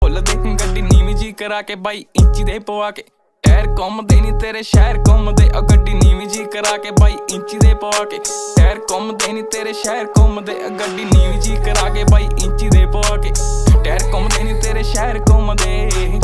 ਭੁੱਲ ਦੇ ਗੱਡੀ ਨੀਵੀਂ ਜੀ ਕਰਾ ਕੇ ਬਾਈ ਇੰਚੀ ਦੇ ਪਵਾ ਕੇ ਟਾਇਰ ਘੁੰਮਦੇ ਨੀ ਤੇਰੇ ਸ਼ਹਿਰ ਘੁੰਮਦੇ ਆ ਗੱਡੀ ਨੀਵੀਂ ਜੀ ਕਰਾ ਕੇ ਬਾਈ ਇੰਚੀ ਦੇ ਪਵਾ ਕੇ ਟਾਇਰ ਘੁੰਮਦੇ ਨੀ ਤੇਰੇ ਸ਼ਹਿਰ ਘੁੰਮਦੇ ਆ ਗੱਡੀ ਨੀਵੀਂ ਜੀ ਕਰਾ ਕੇ ਬਾਈ ਇੰਚੀ ਦੇ ਪਵਾ ਕੇ ਟਾਇਰ ਘੁੰਮਦੇ ਨੀ ਤੇਰੇ ਸ਼ਹਿਰ ਘੁੰਮਦੇ